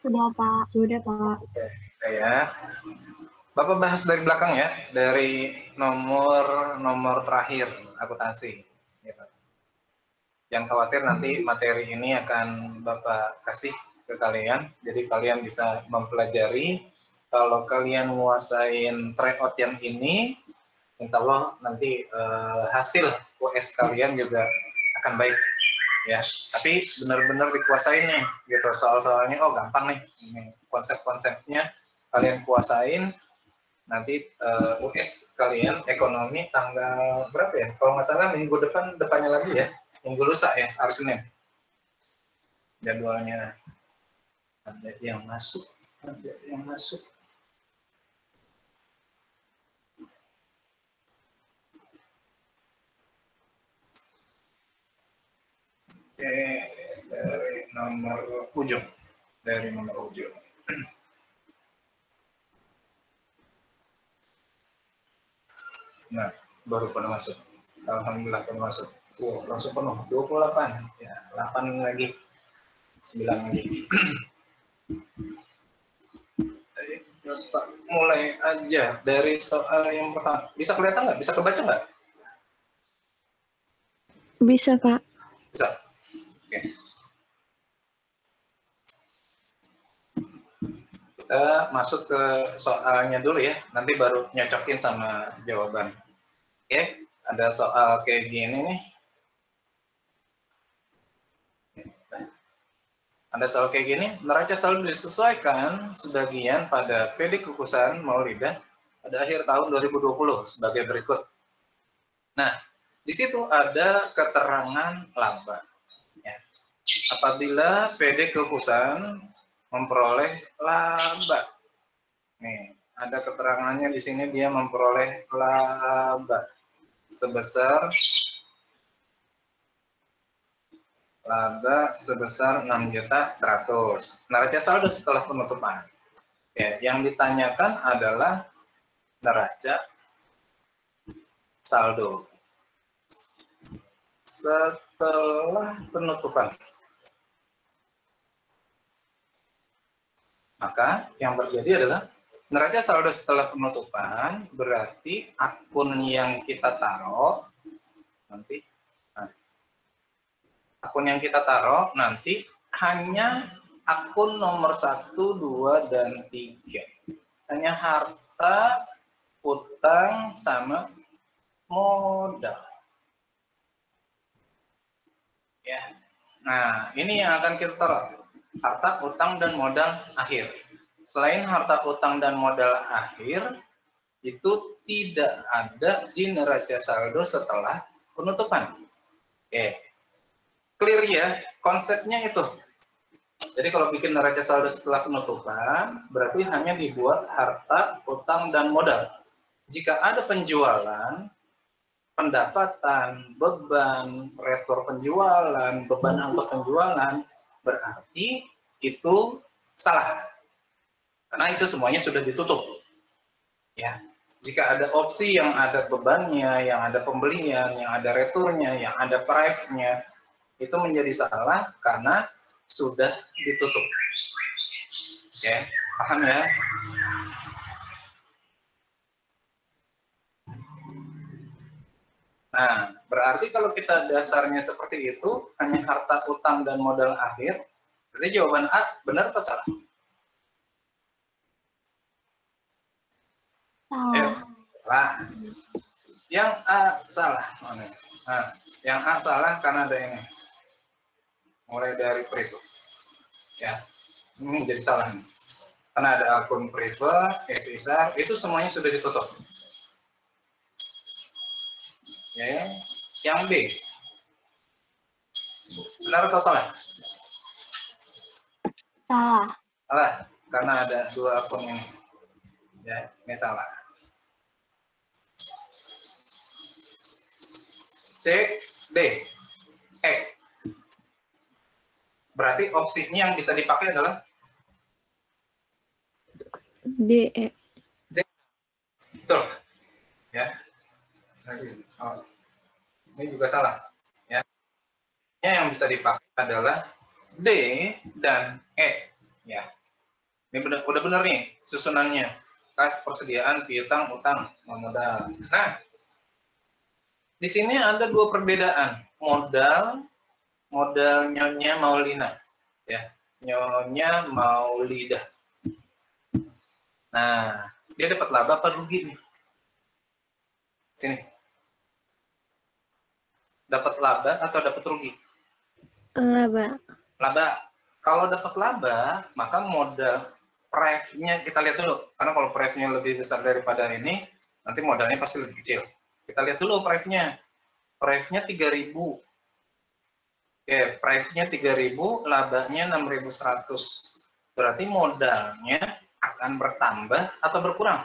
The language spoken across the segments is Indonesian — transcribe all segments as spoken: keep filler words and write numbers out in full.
Sudah, Pak. Sudah, Pak. Oke, ya. Bapak bahas dari belakang ya, dari nomor nomor terakhir akuntansi. Gitu. Yang khawatir nanti materi ini akan Bapak kasih ke kalian, jadi kalian bisa mempelajari. Kalau kalian menguasain tryout yang ini, insya Allah nanti eh, hasil U S kalian juga akan baik ya. Tapi benar-benar dikuasain nih, gitu. Soal-soalnya oh gampang nih, ini konsep-konsepnya kalian kuasain. Nanti uh, U S kalian ekonomi tanggal berapa ya? Kalau nggak salah minggu depan depannya lagi ya, minggu lusa ya, hari Senin. Jadwalnya ada yang masuk, ada yang masuk. Oke, dari nomor ujung, dari nomor ujung. Nah, baru pada masuk. Alhamdulillah pada masuk. Wow, langsung penuh, dua puluh delapan. Ya, delapan lagi. sembilan lagi. Bapak mulai aja dari soal yang pertama. Bisa kelihatan nggak? Bisa kebaca nggak? Bisa, Pak. Bisa. Oke. Kita masuk ke soalnya dulu ya. Nanti baru nyocokin sama jawaban. Oke. Ada soal kayak gini nih. Ada soal kayak gini, neraca saldo disesuaikan sebagian pada P D Kukusan Maulida pada akhir tahun dua ribu dua puluh sebagai berikut. Nah, di situ ada keterangan laba. Ya. Apabila P D Kukusan memperoleh laba, nih ada keterangannya di sini dia memperoleh laba sebesar laba sebesar enam juta seratus. Neraca saldo setelah penutupan. Ya, yang ditanyakan adalah neraca saldo setelah penutupan. Maka yang terjadi adalah neraca saldo setelah penutupan berarti akun yang kita taruh nanti nah, akun yang kita taruh nanti hanya akun nomor satu, dua, dan tiga. Hanya harta, utang, sama modal. Ya. Nah, ini yang akan kita taruh. Harta, utang, dan modal akhir. Selain harta, utang, dan modal akhir, itu tidak ada di neraca saldo setelah penutupan. Oke. Clear ya, konsepnya itu. Jadi kalau bikin neraca saldo setelah penutupan, berarti hanya dibuat harta, utang, dan modal. Jika ada penjualan, pendapatan, beban, retor penjualan, beban angkut penjualan, berarti itu salah. Karena itu semuanya sudah ditutup. Ya. Jika ada opsi yang ada bebannya, yang ada pembelian, yang ada returnya, yang ada price-nya, itu menjadi salah karena sudah ditutup. Ya, paham ya? Nah, berarti kalau kita dasarnya seperti itu, hanya harta, utang, dan modal akhir, berarti jawaban A benar atau salah? Salah. Salah. Yang A salah. Nah, yang A salah karena ada ini. Mulai dari privat. Ya, ini jadi salah nih. Karena ada akun privat, Episar, itu semuanya sudah ditutup. Ya, yang B. Benar atau salah? Salah. Salah, karena ada dua akun ini. Ya, ini salah. C, D, E. Berarti opsinya yang bisa dipakai adalah D, E. D. Betul. Ya. Oh. Ini juga salah. Ya. Yang bisa dipakai adalah D dan E. Ya. Ini benar, udah benar nih susunannya. Kas, persediaan, piutang, utang, modal. Nah, di sini ada dua perbedaan. Modal, modal Nyonya Maulina. Ya, Nyonya Maulida. Nah, dia dapat laba apa rugi nih? Sini. Dapat laba atau dapat rugi? Laba. Laba. Kalau dapat laba, maka modal pref-nya kita lihat dulu. Karena kalau pref-nya lebih besar daripada ini, nanti modalnya pasti lebih kecil. Kita lihat dulu pref-nya. Pref-nya tiga ribu. Oke, pref-nya tiga ribu, labanya enam ribu seratus. Berarti modalnya akan bertambah atau berkurang?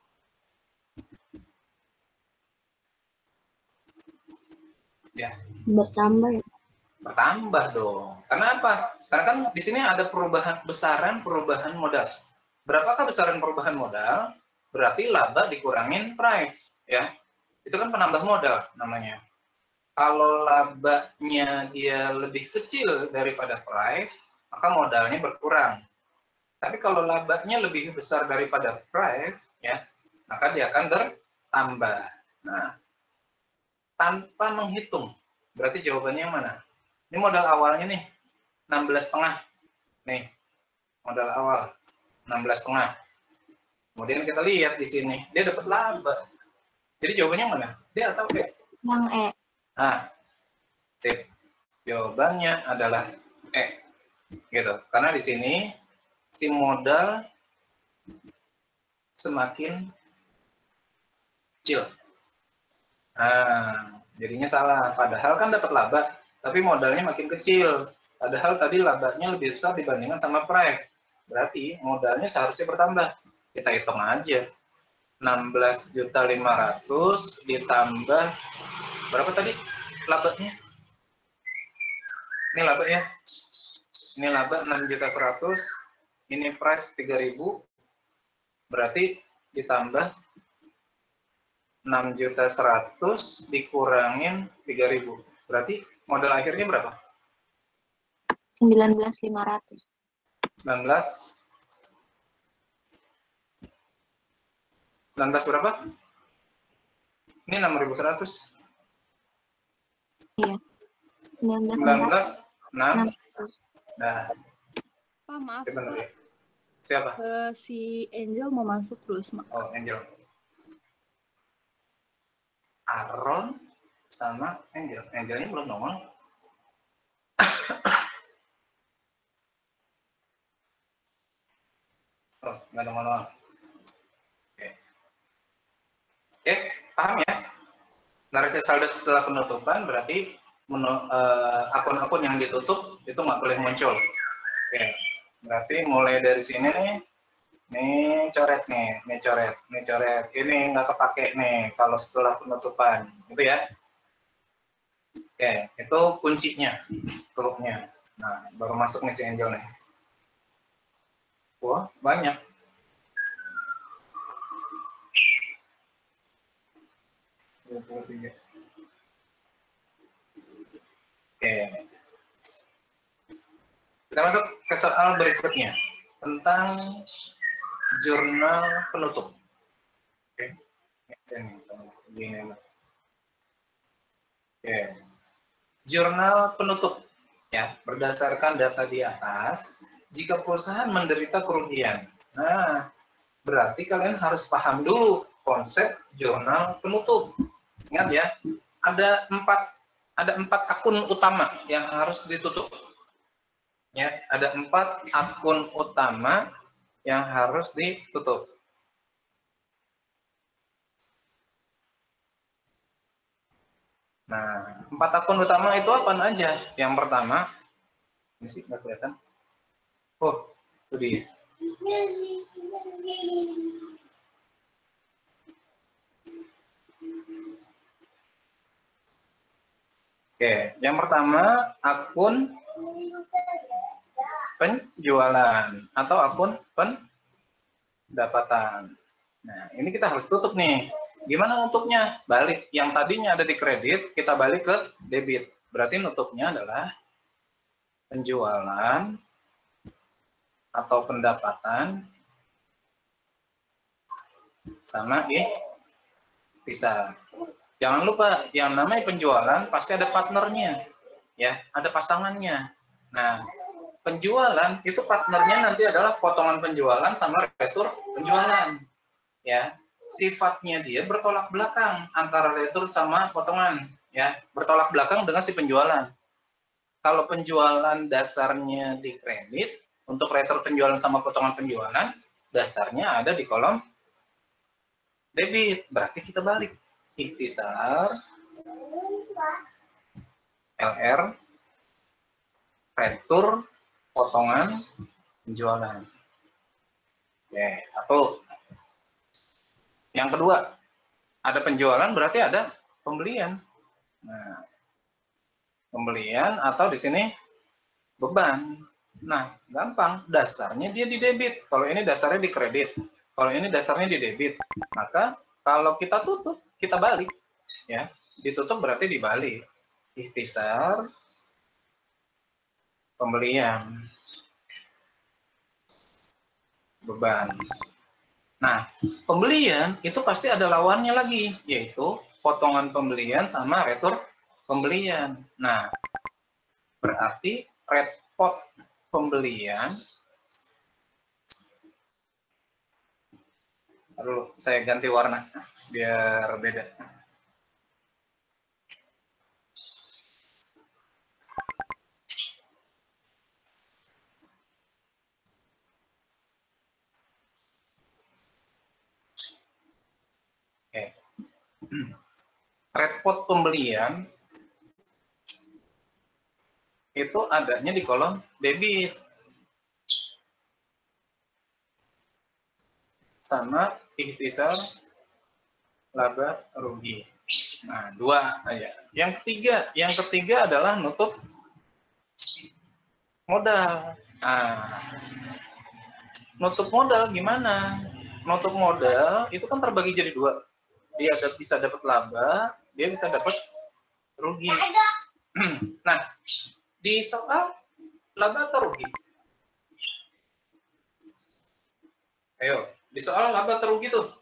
Ya. Bertambah ya. Bertambah dong. Karena apa? Karena kan di sini ada perubahan besaran perubahan modal. Berapakah besaran perubahan modal? Berarti laba dikurangin price, ya. Itu kan penambah modal namanya. Kalau labanya dia lebih kecil daripada price, maka modalnya berkurang. Tapi kalau labanya lebih besar daripada price, ya, maka dia akan bertambah. Nah, tanpa menghitung, berarti jawabannya yang mana? Ini modal awalnya nih, enam belas setengah. Nih, modal awal, enam belas setengah. Kemudian kita lihat di sini, dia dapat laba. Jadi jawabannya mana? Dia atau E? Yang E. Nah, sip. Jawabannya adalah E. Gitu. Karena di sini, si modal semakin kecil. Nah, jadinya salah. Padahal kan dapat laba, tapi modalnya makin kecil. Padahal tadi labanya lebih besar dibandingkan sama price. Berarti modalnya seharusnya bertambah. Kita hitung aja. enam belas juta lima ratus ditambah berapa tadi labanya? Ini laba ya. Ini laba enam juta seratus. Ini price tiga ribu. Berarti ditambah enam juta seratus dikurangin tiga ribu. Berarti modal akhirnya berapa? sembilan belas ribu lima ratus. sembilan belas sembilan belas berapa? Ini enam ribu seratus. Iya. sembilan belas enam. Nah. Pak, maaf, Pak. Pak. Siapa? Uh, si Angel mau masuk terus, Mak. Oh, Angel. Aaron sama Angel. Angelnya belum nongol. Oh, nggak nongol. Oke. Oke, paham ya? Neraca saldo setelah penutupan berarti akun-akun uh, yang ditutup itu nggak boleh muncul. Oke, berarti mulai dari sini nih, nih coret nih, nih coret, nih coret. Ini nggak kepake nih kalau setelah penutupan, gitu ya. Oke, itu kuncinya, grupnya. Nah, baru masuk nih si Angel nih. Wah, banyak. dua puluh tiga. Oke. Kita masuk ke soal berikutnya tentang jurnal penutup. Oke. Oke. Jurnal penutup ya, berdasarkan data di atas, jika perusahaan menderita kerugian. Nah, berarti kalian harus paham dulu konsep jurnal penutup. Ingat ya, ada empat ada empat akun utama yang harus ditutup. Ya, ada empat akun utama yang harus ditutup. Nah, empat akun utama itu apa aja? Yang pertama, ini sih nggak kelihatan. Oh, itu dia. Oke, yang pertama akun penjualan atau akun pendapatan. Nah, ini kita harus tutup nih. Gimana nutupnya? Balik. Yang tadinya ada di kredit, kita balik ke debit. Berarti nutupnya adalah penjualan atau pendapatan sama ikhtisar. Jangan lupa, yang namanya penjualan pasti ada partnernya, ya, ada pasangannya. Nah, penjualan itu partnernya nanti adalah potongan penjualan sama retur penjualan, ya. Sifatnya dia bertolak belakang antara retur sama potongan, ya, bertolak belakang dengan si penjualan. Kalau penjualan dasarnya di kredit, untuk retur penjualan sama potongan penjualan, dasarnya ada di kolom debit, berarti kita balik. Ikhtisar L R retur potongan penjualan. Oke, satu. Yang kedua, ada penjualan berarti ada pembelian. Nah, pembelian atau di sini beban. Nah, gampang, dasarnya dia di debit. Kalau ini dasarnya di kredit. Kalau ini dasarnya di debit. Maka kalau kita tutup, kita balik, ya. Ditutup berarti dibalik. Ikhtisar pembelian beban. Nah, pembelian itu pasti ada lawannya lagi, yaitu potongan pembelian sama retur pembelian. Nah, berarti repot pembelian. Lalu saya ganti warna biar beda. Oke. Repot pembelian itu adanya di kolom debit sama ikhtisar laba rugi. Nah, dua aja. Yang ketiga, yang ketiga adalah nutup modal. Nah, nutup modal gimana? Nutup modal itu kan terbagi jadi dua. Dia ada, bisa dapat laba, dia bisa dapat rugi. Nah, di soal laba atau rugi? Ayo, di soal laba atau rugi tuh?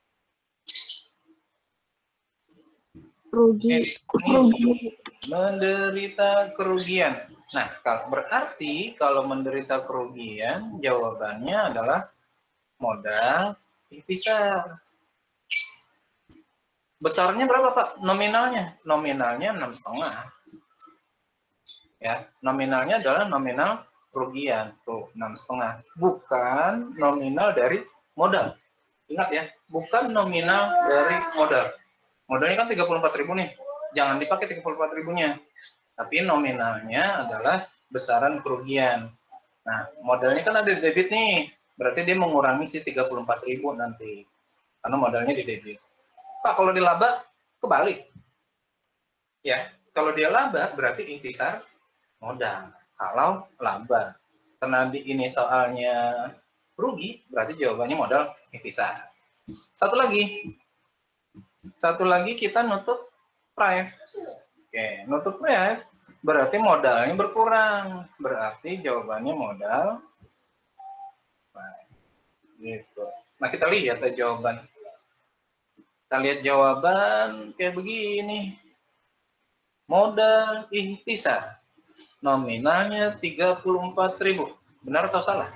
Rugi. Rugi. Menderita kerugian. Nah, kalau berarti kalau menderita kerugian, jawabannya adalah modal ikhtisar. Besarnya berapa, Pak? Nominalnya? Nominalnya enam setengah. Ya, nominalnya adalah nominal kerugian. Tuh, enam setengah. Bukan nominal dari modal. Ingat ya, bukan nominal dari modal. Modalnya kan tiga puluh empat ribu nih. Jangan dipakai tiga puluh empat ribunya. Tapi nominalnya adalah besaran kerugian. Nah, modalnya kan ada di debit nih. Berarti dia mengurangi si tiga puluh empat ribu nanti. Karena modalnya di debit. Pak, kalau di laba, kebalik. Ya, kalau dia laba, berarti ikhtisar modal. Kalau laba. Karena di ini soalnya rugi, berarti jawabannya modal ikhtisar. Satu lagi. Satu lagi kita nutup price. Oke, nutup price berarti modalnya berkurang. Berarti jawabannya modal. Nah, gitu. Nah, kita lihat ya jawaban. Kita lihat jawaban kayak begini. Modal ikhtisar. Nominalnya tiga puluh empat ribu. Benar atau salah?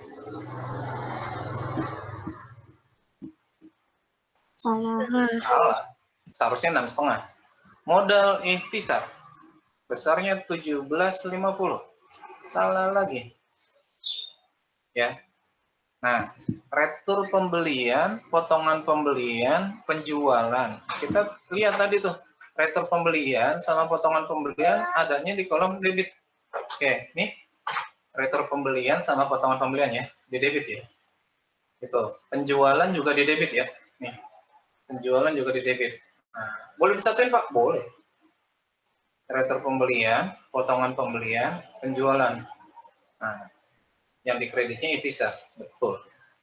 Salah. Salah. Seharusnya enam setengah. Modal ikhtisar. Besarnya tujuh belas lima puluh. Salah lagi. Ya. Nah, retur pembelian, potongan pembelian, penjualan. Kita lihat tadi tuh, retur pembelian sama potongan pembelian adanya di kolom debit. Oke, nih retur pembelian sama potongan pembelian ya, di debit ya. Itu, penjualan juga di debit ya. Nih, penjualan juga di debit. Nah, boleh disatuin Pak? Boleh. Retur pembelian, potongan pembelian, penjualan. Nah, yang di kreditnya ikhtisar, betul.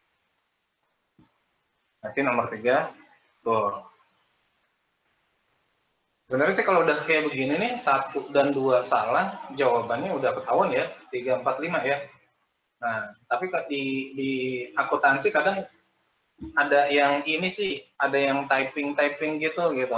Nanti nomor tiga, betul. Sebenarnya sih kalau udah kayak begini nih, satu dan dua salah, jawabannya udah ketahuan ya, tiga, empat, lima ya. Nah, tapi di, di akuntansi kadang ada yang ini sih, ada yang typing-typing gitu gitu.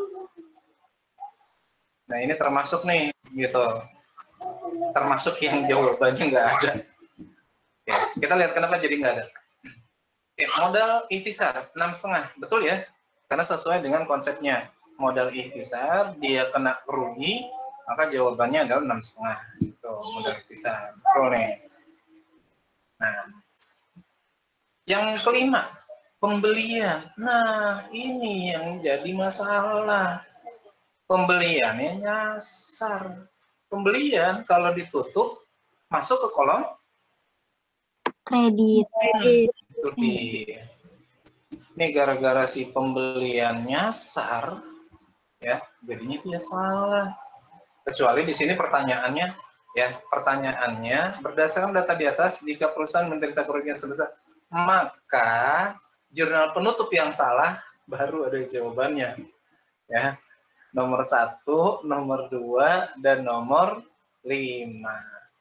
Nah, ini termasuk nih gitu. Termasuk yang jawabannya nggak ada. Oke, kita lihat kenapa jadi nggak ada. Oke, modal ikhtisar enam setengah, betul ya? Karena sesuai dengan konsepnya modal ikhtisar, dia kena rugi, maka jawabannya adalah enam setengah. Itu modal ikhtisar, betul nih. Nah, yang kelima, pembelian. Nah, ini yang jadi masalah. Pembeliannya nyasar. Pembelian kalau ditutup masuk ke kolom Kredit. Kredit. kredit. Ini gara-gara si pembelian nyasar, ya, jadinya dia salah. Kecuali di sini pertanyaannya, ya, pertanyaannya berdasarkan data di atas, jika perusahaan menderita kerugian sebesar, maka jurnal penutup yang salah baru ada jawabannya, ya. Nomor satu, nomor dua, dan nomor lima.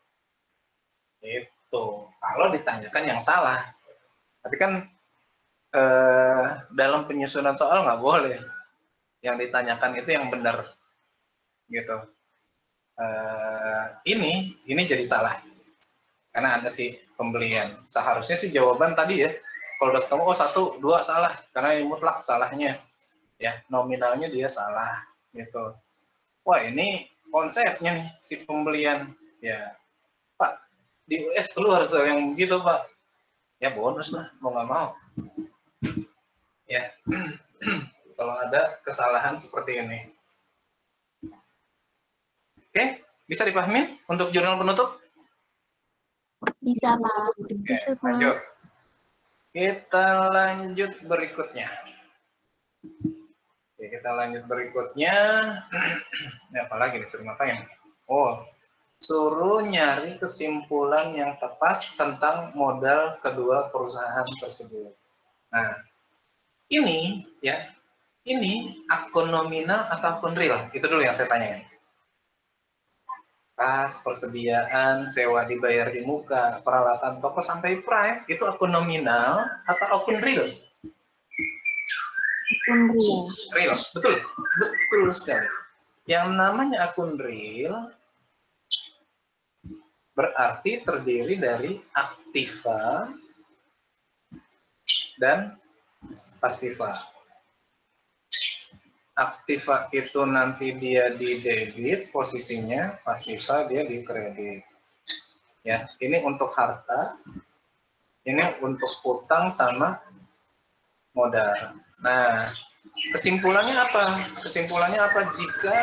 Itu kalau ditanyakan yang salah. Tapi kan eh, dalam penyusunan soal nggak boleh. Yang ditanyakan itu yang benar, gitu. Eh, ini, ini jadi salah. Karena ada sih pembelian. Seharusnya sih jawaban tadi ya. Kalau udah ketemu, oh satu, dua salah. Karena ini mutlak salahnya. Ya, nominalnya dia salah, gitu. Wah, ini konsepnya nih, si pembelian. Ya, Pak, di U S keluar soal yang gitu, Pak. Ya, bonus lah, mau nggak mau. Ya, kalau ada kesalahan seperti ini. Oke, bisa dipahami untuk jurnal penutup? Bisa, Pak. Oke, Bisa, Pak. lanjut. Kita lanjut berikutnya. Oke, kita lanjut berikutnya. Ini apa lagi nih, suruh ngapain? Oh, suruh nyari kesimpulan yang tepat tentang modal kedua perusahaan tersebut. Nah, ini ya, ini akun nominal atau akun real? Itu dulu yang saya tanyain. Kas, persediaan, sewa dibayar di muka, peralatan toko sampai price, itu akun nominal atau akun real? Akun real. Real, betul, betul sekali. Yang namanya akun real berarti terdiri dari aktiva dan pasiva. Aktiva itu nanti dia di debit posisinya, pasiva dia di kredit. Ya, ini untuk harta, ini untuk utang sama modal. Nah, kesimpulannya apa? Kesimpulannya apa? Jika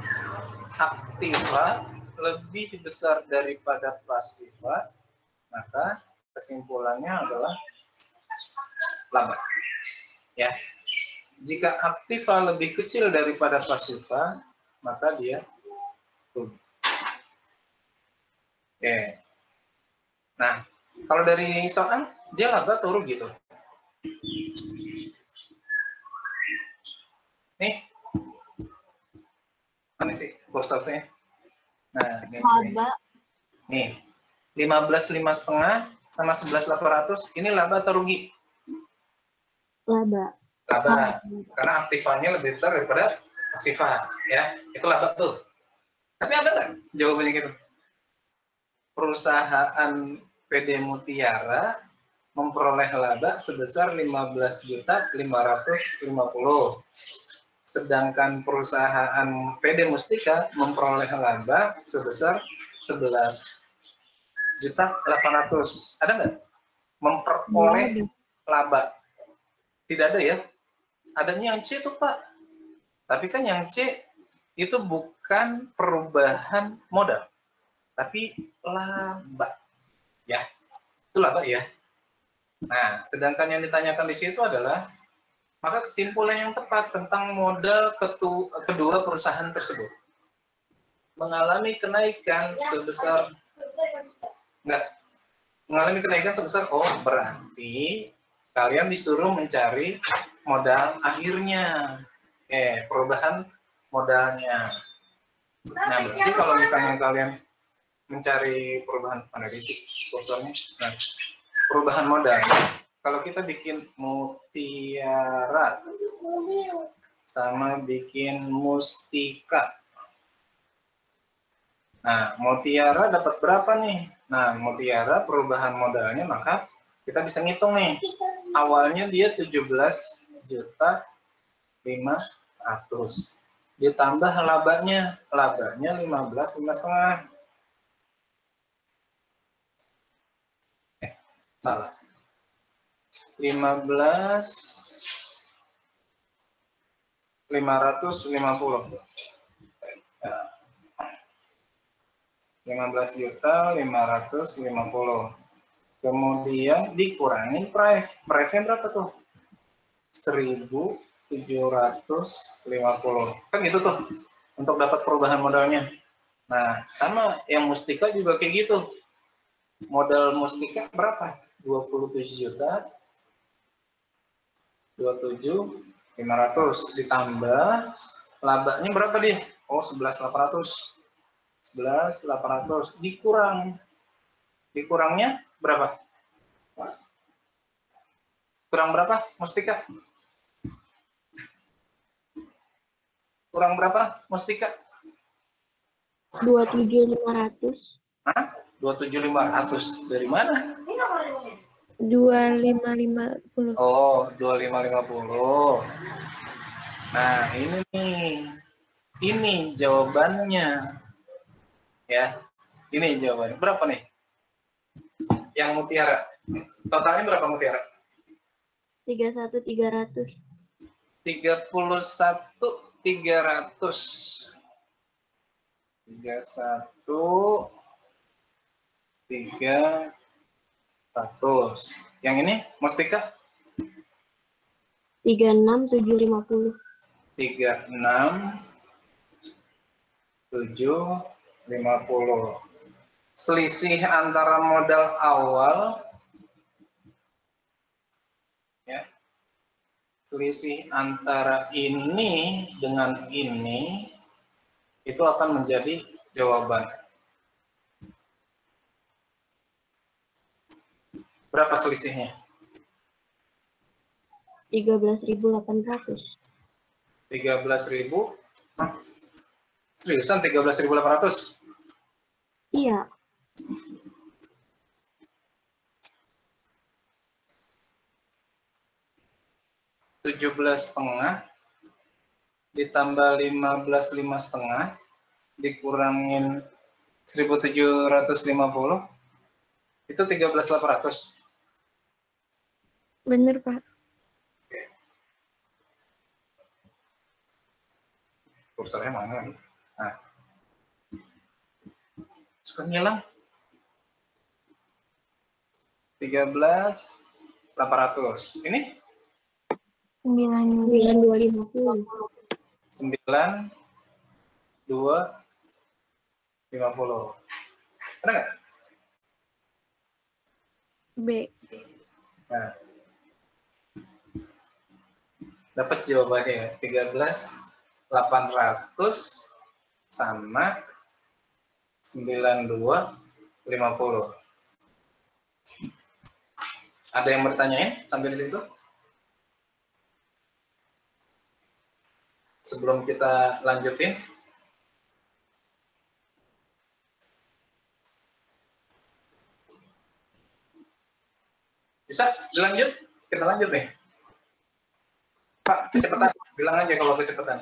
aktiva lebih besar daripada pasiva, maka kesimpulannya adalah laba. Ya. Jika aktiva lebih kecil daripada pasiva, maka dia rugi. Oke. Nah, kalau dari soal, dia laba atau rugi tuh? Nih, mana sih kursornya? Nah, nih, Laba. nih, lima belas lima setengah sama sebelas delapan ratus, ini laba atau rugi? Laba. Laba, karena aktivanya lebih besar daripada pasiva, ya, itu laba tuh. Tapi ada nggak jawabannya gitu? Perusahaan P D Mutiara memperoleh laba sebesar lima belas juta lima ratus lima puluh. Sedangkan perusahaan P D Mustika memperoleh laba sebesar sebelas juta delapan ratus. Ada nggak? Memperoleh laba. Tidak ada ya? Adanya yang C tuh, Pak. Tapi kan yang C itu bukan perubahan modal, tapi laba. Ya, itu laba ya. Nah, sedangkan yang ditanyakan di situ adalah, maka kesimpulan yang tepat tentang modal ketu, kedua perusahaan tersebut mengalami kenaikan sebesar, enggak, mengalami kenaikan sebesar, oh berarti kalian disuruh mencari modal akhirnya, eh perubahan modalnya. Nah, berarti kalau misalnya kalian mencari perubahan mana isi kursornya. Nah, perubahan modal. Kalau kita bikin mutiara sama bikin mustika. Nah, mutiara dapat berapa nih? Nah, mutiara perubahan modalnya maka kita bisa ngitung nih. Awalnya dia tujuh belas juta lima ratus. Ditambah labanya, labanya lima belas lima setengah. Eh, salah. lima belas lima ratus lima puluh. lima belas juta lima ratus lima puluh. Kemudian dikurangi price. Price-nya berapa tuh? seribu tujuh ratus lima puluh. Kan gitu tuh untuk dapat perubahan modalnya. Nah, sama yang mustika juga kayak gitu. Modal mustika berapa? dua puluh tujuh juta dua puluh tujuh lima ratus ditambah labanya berapa dia? Oh, sebelas delapan ratus. sebelas delapan ratus dikurang. Dikurangnya berapa? Kurang berapa, Mustika? Kurang berapa, Mustika? dua puluh tujuh ribu lima ratus. Hah? dua puluh tujuh ribu lima ratus. Dari mana? dua ribu lima ratus lima puluh. Oh, dua ribu lima ratus lima puluh. Nah, ini nih. Ini jawabannya. Ya. Ini jawabannya. Berapa nih? Yang mutiara. Totalnya berapa mutiara? tiga puluh satu ribu tiga ratus. tiga puluh satu ribu tiga ratus. tiga puluh satu ribu tiga ratus. Yang ini, Mustika? tiga puluh enam ribu tujuh ratus lima puluh. tiga puluh enam ribu tujuh ratus lima puluh. Selisih antara modal awal ya. Selisih antara ini dengan ini itu akan menjadi jawaban. Berapa selisihnya? tiga belas ribu delapan ratus. tiga belas ribu? Seriusan tiga belas ribu delapan ratus? Iya. tujuh belas setengah ditambah lima belas lima setengah dikurangin seribu tujuh ratus lima puluh itu tiga belas delapan ratus. Bener, Pak. Kursornya mana? Nah. Suka ngilang. tiga belas delapan ratus. Ini? sembilan dua lima puluh. sembilan dua lima puluh. Ada nggak? B. Nah. Dapat jawabannya tiga belas delapan ratus sama sembilan dua lima puluh. Ada yang bertanyain sampai di situ? Sebelum kita lanjutin. Bisa dilanjut? Kita lanjut nih. Pak, kecepatan. Bilang aja kalau kecepatan.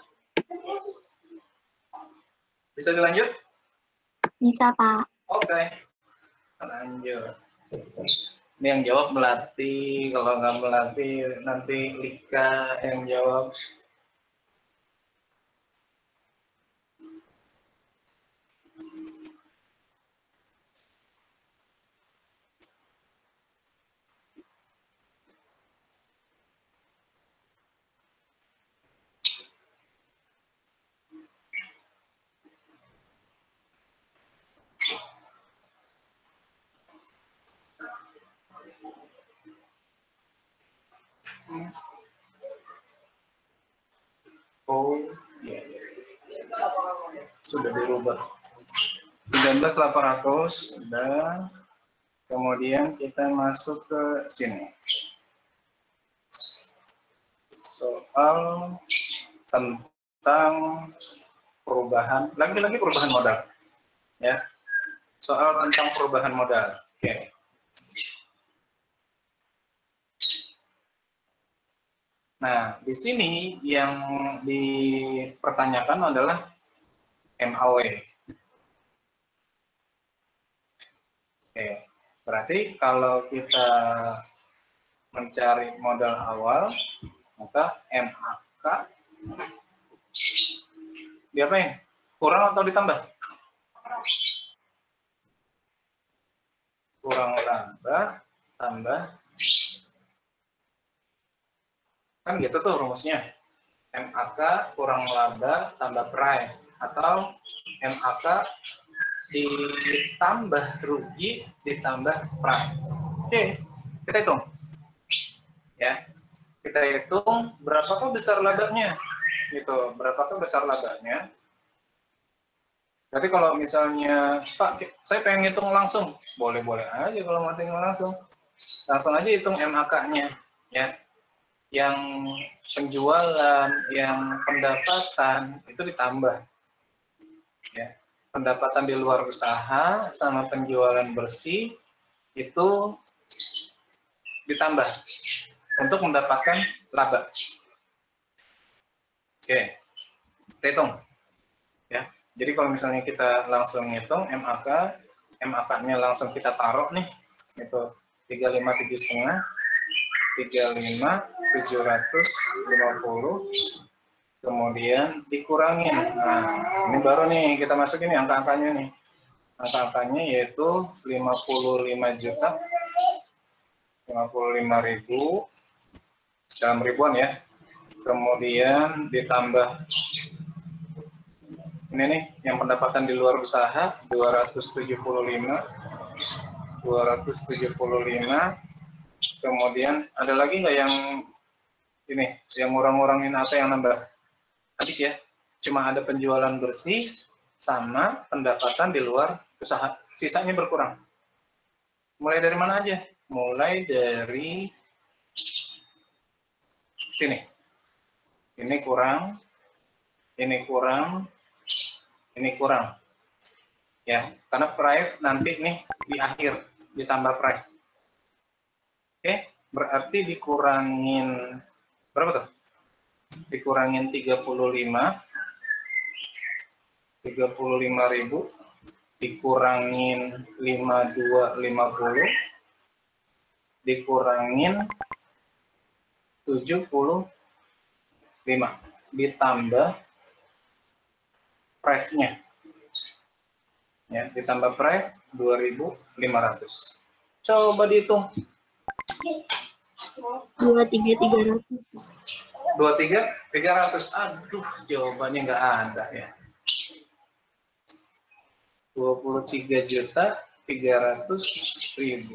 Bisa dilanjut? Bisa, Pak. Oke. Lanjut. Ini yang jawab Melati. Kalau nggak Melati, nanti Lika yang jawab. Oh, iya. Sudah dirubah. sembilan belas delapan ratus sudah. Kemudian kita masuk ke sini. Soal tentang perubahan, lagi-lagi perubahan modal. Ya. Soal tentang perubahan modal. Oke. Nah, di sini yang dipertanyakan adalah M A W. Oke. Berarti kalau kita mencari modal awal, maka M A K diapain? Kurang atau ditambah? Kurang tambah, tambah. Kan gitu tuh rumusnya. M A K kurang laba tambah price. Atau M A K ditambah rugi ditambah price. Oke, kita hitung. Ya, kita hitung berapakah besar labanya. Gitu, berapakah besar labanya. Berarti kalau misalnya, Pak, saya pengen hitung langsung. Boleh-boleh aja kalau mau hitung langsung. Langsung aja hitung M A K-nya. Ya, yang penjualan, yang pendapatan, itu ditambah. Ya. Pendapatan di luar usaha sama penjualan bersih itu ditambah untuk mendapatkan laba. Oke, kita hitung. Ya. Jadi kalau misalnya kita langsung hitung M A K, M A K-nya langsung kita taruh nih, itu tiga ratus lima puluh tujuh koma lima, tiga ratus lima ribu tujuh ratus lima puluh, kemudian dikurangin. Nah, ini baru nih kita masukin nih angka-angkanya nih. Angka-angkanya yaitu lima puluh lima juta, lima puluh lima ribu dalam ribuan ya. Kemudian ditambah ini nih yang pendapatan di luar usaha dua ratus tujuh puluh lima, dua ratus tujuh puluh lima. Kemudian ada lagi nggak yang ini yang ngurang-ngurangin apa yang nambah? Habis ya, cuma ada penjualan bersih sama pendapatan di luar usaha, sisanya berkurang. Mulai dari mana aja? Mulai dari sini. Ini kurang, ini kurang, ini kurang. Ya, karena price nanti nih di akhir ditambah price. Oke, berarti dikurangin berapa tuh? Dikurangin tiga puluh lima, tiga puluh lima ribu, dikurangin lima puluh dua, lima puluh, dikurangin tujuh puluh lima, ditambah price-nya. Ya, ditambah price dua ribu lima ratus. Coba dihitung. dua tiga tiga ratus. dua tiga tiga ratus. Aduh, jawabannya nggak ada ya. dua puluh tiga juta tiga ratus ribu.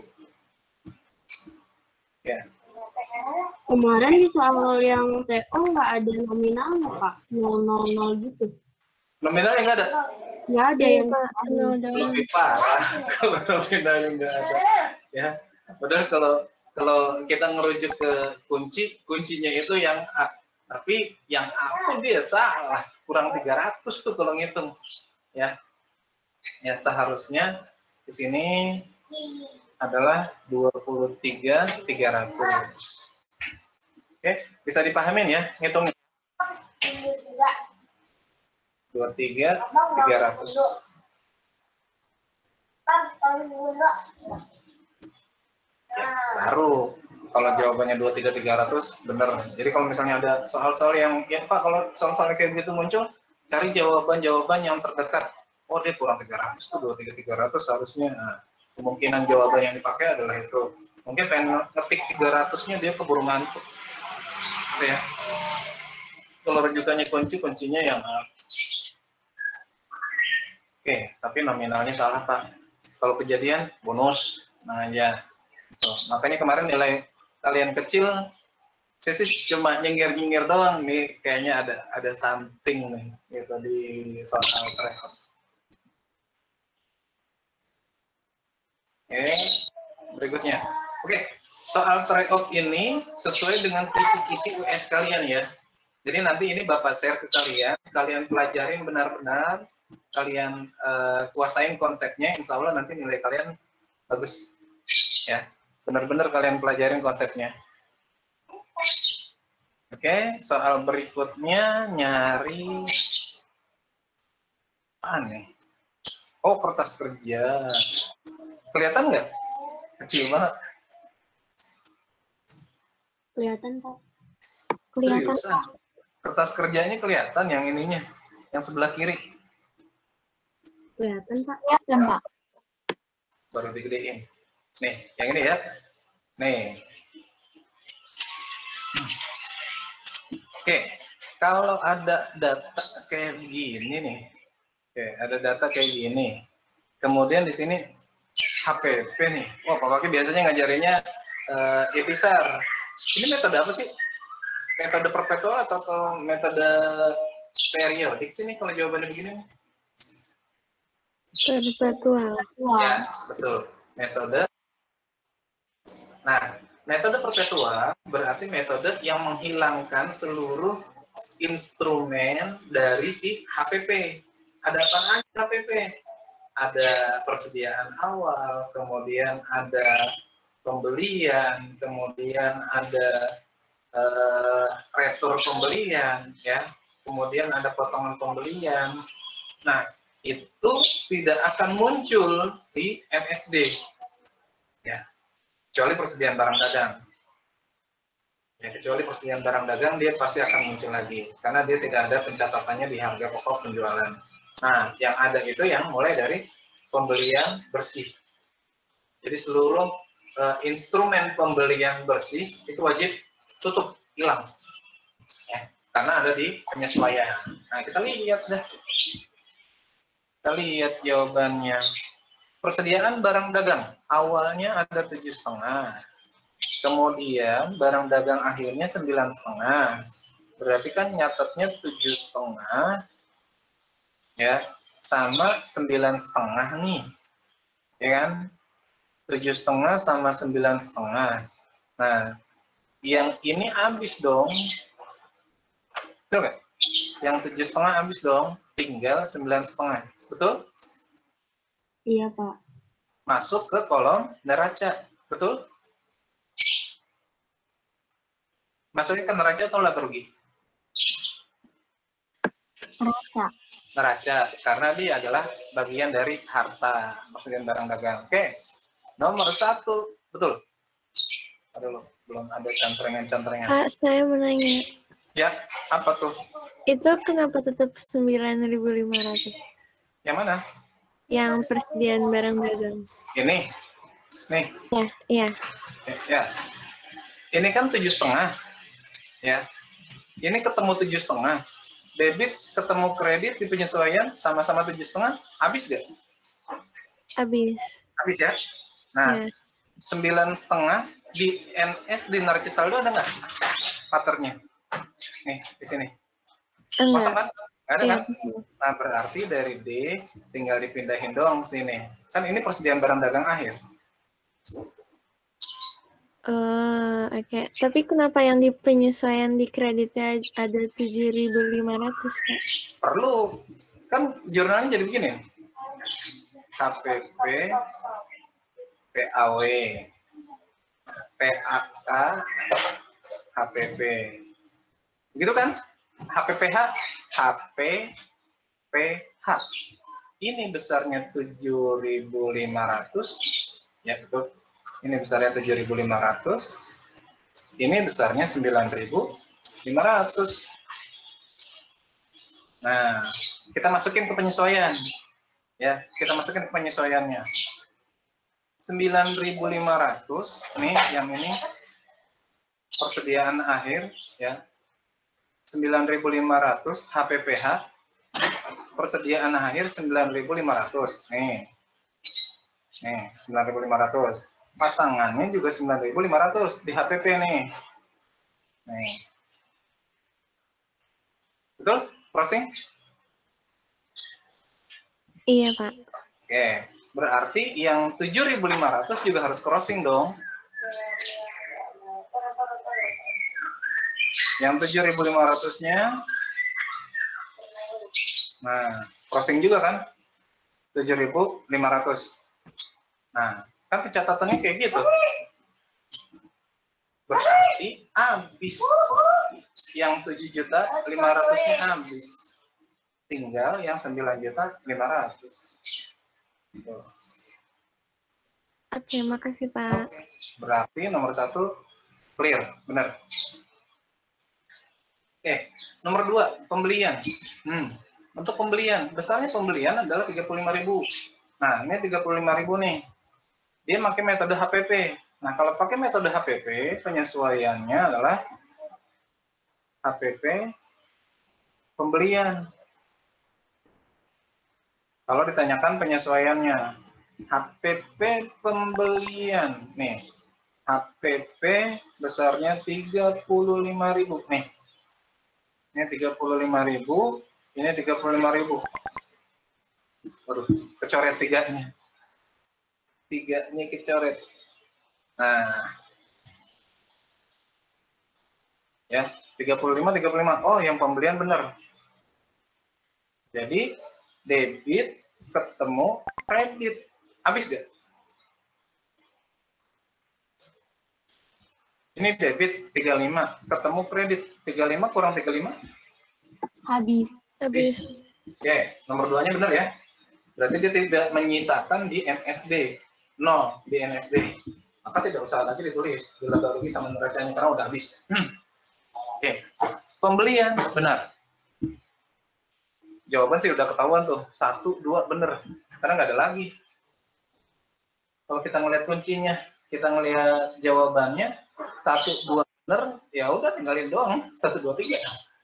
Ya. Kemarin di soal yang T O nggak ada nominalnya, Pak. nol nol nol gitu. Nominalnya nggak ada? Nggak ada Iya, yang Pak. Nol doang. Lebih parah kalau nominalnya nggak ada. Ya. Padahal kalau kalau kita ngerujuk ke kunci, kuncinya itu yang A. Tapi yang A pun dia salah. Kurang tiga ratus tuh kalau ngitung. Ya. Ya, seharusnya di sini adalah dua puluh tiga tiga ratus. Oke, bisa dipahamin ya ngitungnya. dua puluh tiga tiga ratus. Ya, baru kalau jawabannya dua puluh tiga tiga ratus bener. Jadi kalau misalnya ada soal-soal yang ya Pak, kalau soal-soal kayak gitu muncul, cari jawaban-jawaban yang terdekat. Oh, dia kurang tiga ratus tuh, dua puluh tiga tiga ratus harusnya. Nah, kemungkinan jawaban yang dipakai adalah itu. Mungkin pengen ngetik tiga ratus-nya dia keburu ngantuk. Gitu ya. Kalau rujukannya kunci, kuncinya yang A. Oke, tapi nominalnya salah, Pak. Kalau kejadian bonus, nah ya. Tuh, makanya kemarin nilai kalian kecil, saya sih cuma nyengir-nyengir doang nih, kayaknya ada ada something nih gitu di soal record. Oke, berikutnya. Oke, soal tryout ini sesuai dengan kisi-kisi U S kalian ya. Jadi nanti ini Bapak share ke kalian, kalian pelajarin benar-benar, kalian uh, kuasain konsepnya, insya Allah nanti nilai kalian bagus ya. Benar-benar kalian pelajarin konsepnya. Oke, soal berikutnya nyari apa nih? Oh, kertas kerja. Kelihatan nggak? Kecil banget. Kelihatan, Pak. Kelihatan. Serius, ah. Kertas kerjanya kelihatan yang ininya, yang sebelah kiri. Kelihatan, Pak. Kelihatan, Pak. Baru digedein. Nih, yang ini ya. Nih. Hmm. Oke, kalau ada data kayak gini nih. Oke, ada data kayak gini. Kemudian di sini H P P nih. Wah, Pak Paki biasanya ngajarinnya uh, Episar. Ini metode apa sih? Metode perpetual atau, atau metode periodik sih nih kalau jawabannya begini? Perpetual. Ya, betul. Metode. Nah, metode perpetual berarti metode yang menghilangkan seluruh instrumen dari si H P P. Ada apa aja H P P? Ada persediaan awal, kemudian ada pembelian, kemudian ada uh, retur pembelian, ya, kemudian ada potongan pembelian. Nah, itu tidak akan muncul di M S D, ya, kecuali persediaan barang dagang. Ya, kecuali persediaan barang dagang dia pasti akan muncul lagi, karena dia tidak ada pencatatannya di harga pokok penjualan. Nah, yang ada itu yang mulai dari pembelian bersih. Jadi seluruh uh, instrumen pembelian bersih itu wajib tutup, hilang, ya, karena ada di penyesuaian. Nah, kita lihat dah. Kita lihat jawabannya. Persediaan barang dagang awalnya ada tujuh setengah, kemudian barang dagang akhirnya sembilan setengah. Berarti kan nyatetnya tujuh setengah, ya, sama sembilan setengah nih, ya kan? Tujuh setengah sama sembilan setengah. Nah, yang ini habis dong, betul nggak? Yang tujuh setengah habis dong, tinggal sembilan setengah, betul? Iya, Pak. Masuk ke kolom neraca, betul? Masuknya ke neraca atau laba rugi? Neraca. Neraca, karena dia adalah bagian dari harta, persediaan barang dagang. Oke, nomor satu, betul. Aduh, belum ada cantrengan-cantrengan. Pak, saya mau nanya. Ya, apa tuh? Itu kenapa tetap sembilan ribu lima ratus? Yang mana? Yang persediaan barang dagang. Ini, nih. Ya, iya. Ya, ini kan tujuh setengah, ya. Ini ketemu tujuh setengah. Debit ketemu kredit di penyesuaian sama-sama tujuh setengah, habis gak? Habis. Habis ya. Nah, Ya. sembilan setengah di N S di neraca saldo ada nggak patternnya? Nih di sini. Kosong kan? Enggak. Nggak ada Iya, kan? betul. Nah, berarti dari D tinggal dipindahin doang sini. Kan ini persediaan barang dagang akhir. Oh, oke. Okay. Tapi kenapa yang di penyesuaian di kreditnya ada tujuh ribu lima ratus, Pak? Perlu. Kan jurnalnya jadi begini. H P P, P A W, P A K, H P P. Gitu kan? H P P H, H P P H. Ini besarnya tujuh ribu lima ratus. Ya, betul. Ini besarnya tujuh ribu lima ratus. Ini besarnya sembilan ribu lima ratus. Nah, kita masukin ke penyesuaian. Ya, kita masukin ke penyesuaiannya. sembilan ribu lima ratus, nih yang ini persediaan akhir, ya. sembilan ribu lima ratus H P P H, persediaan akhir sembilan ribu lima ratus. Nih. Nih, sembilan ribu lima ratus. Pasangannya juga sembilan ribu lima ratus di H P P nih. Nih. Betul? Crossing? Iya, Pak. Oke. Berarti yang tujuh ribu lima ratus juga harus crossing dong. Yang tujuh ribu lima ratus-nya, nah, crossing juga kan? tujuh ribu lima ratus. Nah, kan pencatatannya kayak gitu. Berarti habis. Yang tujuh juta lima ratus-nya habis. Tinggal yang sembilan juta lima ratus. Gitu. Oke, makasih Pak. Berarti nomor satu clear, benar. Oke, nomor dua, pembelian. Hmm. Untuk pembelian, besarnya pembelian adalah tiga puluh lima ribu. Nah, ini tiga puluh lima ribu nih. Dia pakai metode H P P. Nah, kalau pakai metode H P P, penyesuaiannya adalah H P P pembelian. Kalau ditanyakan penyesuaiannya, H P P pembelian. Nih, H P P besarnya tiga puluh lima ribu. Nih, ini tiga puluh lima ribu, ini tiga puluh lima ribu. Waduh, kecoret tiganya. Tiganya kecoret. Nah, ya, tiga puluh lima, tiga puluh lima. Oh, yang pembelian benar. Jadi, debit ketemu kredit. Habis gak? Ini debit tiga puluh lima, ketemu kredit tiga puluh lima kurang tiga puluh lima? Habis. Habis. Oke, nomor dua-nya benar ya. Berarti dia tidak menyisakan di N S D. Nol di N S D. Maka tidak usah lagi ditulis. Dilaba rugi sama neracanya karena udah habis. Hmm. Oke, pembelian benar. Jawaban sih udah ketahuan tuh. Satu, dua benar. Karena nggak ada lagi. Kalau kita ngelihat kuncinya, kita ngelihat jawabannya, satu, dua benar, ya udah tinggalin doang. Satu, dua, tiga.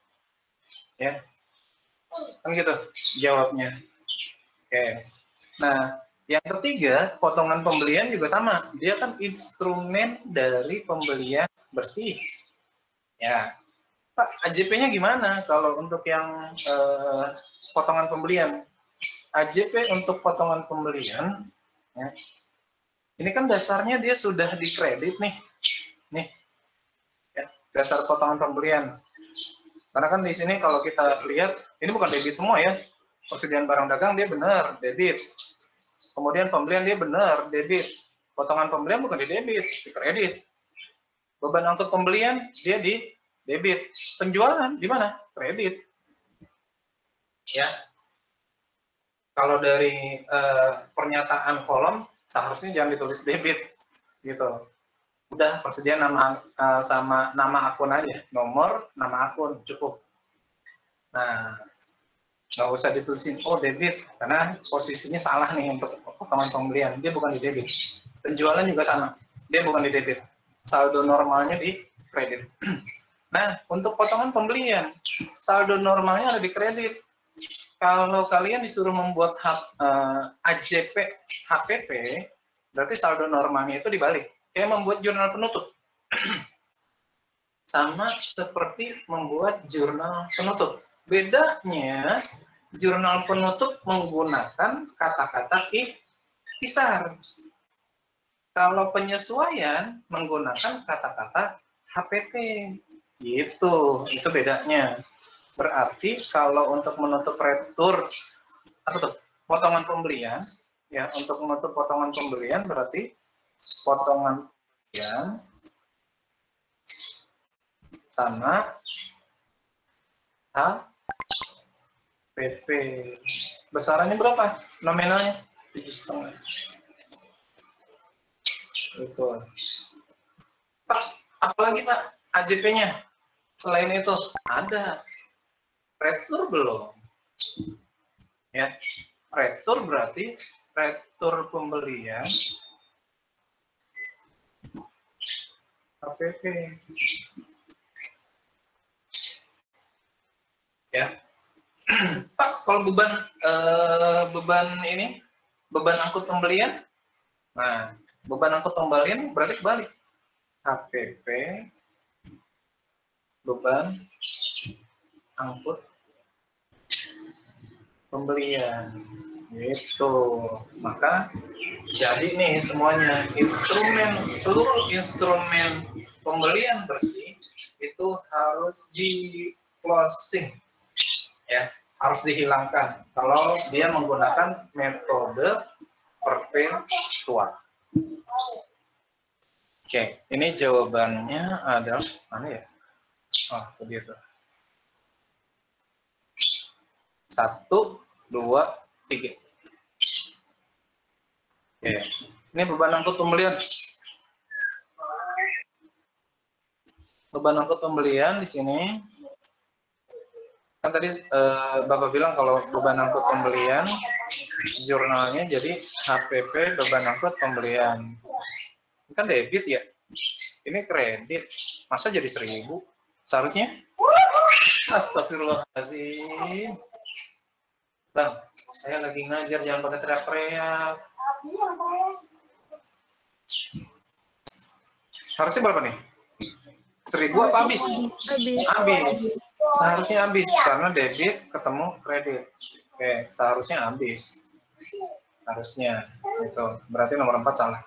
Ya. Kan gitu jawabnya. Oke. Nah, yang ketiga, potongan pembelian juga sama. Dia kan instrumen dari pembelian bersih. Ya. Pak, A J P-nya gimana kalau untuk yang eh, potongan pembelian? A J P untuk potongan pembelian, ya, ini kan dasarnya dia sudah dikredit nih. Nih, ya, dasar potongan pembelian. Karena kan di sini kalau kita lihat, ini bukan debit semua ya. Persediaan barang dagang dia benar, debit. Kemudian pembelian dia benar, debit. Potongan pembelian bukan di debit, di kredit. Beban angkut pembelian dia di debit. Penjualan di mana? Kredit. Ya. Kalau dari uh, pernyataan kolom seharusnya jangan ditulis debit gitu. Udah persediaan nama uh, sama nama akun aja, nomor, nama akun cukup. Nah, nggak usah ditulisin oh debit karena posisinya salah nih untuk potongan pembelian, dia bukan di debit. Penjualan juga sama, dia bukan di debit. Saldo normalnya di kredit. Nah, untuk potongan pembelian, saldo normalnya ada di kredit. Kalau kalian disuruh membuat uh, A J P H P P, berarti saldo normalnya itu dibalik. Kayak membuat jurnal penutup. Sama seperti membuat jurnal penutup. Bedanya, jurnal penutup menggunakan kata-kata ikhtisar. Kalau penyesuaian menggunakan kata-kata H P P. Gitu, itu bedanya. Berarti kalau untuk menutup retur apa tuh? Potongan pembelian, ya, untuk menutup potongan pembelian berarti potongan pembelian sama H P P. Besarannya berapa? Nominalnya tujuh setengah. Betul. Pak, apalagi Pak A J P-nya? Selain itu ada. Retur belum? Ya, retur berarti retur pembelian H P P. Ya, Pak, kalau beban eh, beban ini beban angkut pembelian, nah beban angkut pembelian berarti kebalik. H P P beban angkut pembelian. Gitu. Maka jadi nih semuanya instrumen seluruh instrumen pembelian bersih itu harus di closing, ya, harus dihilangkan kalau dia menggunakan metode perpetual. Oke, ini jawabannya adalah mana ya? Oh, begitu. Satu, dua, tiga. Oke, ini beban angkut pembelian. Beban angkut pembelian di sini. Kan tadi eh, Bapak bilang kalau beban angkut pembelian, jurnalnya jadi H P P beban angkut pembelian. Ini kan debit ya? Ini kredit. Masa jadi seribu? Seharusnya? Astagfirullahaladzim. Bang, saya lagi ngajar, jangan pakai teriak-teriak. Harusnya berapa nih? Seribu apa habis? Habis. Habis. Seharusnya habis karena debit ketemu kredit. Oke, seharusnya habis. Harusnya. Itu. Berarti nomor empat salah.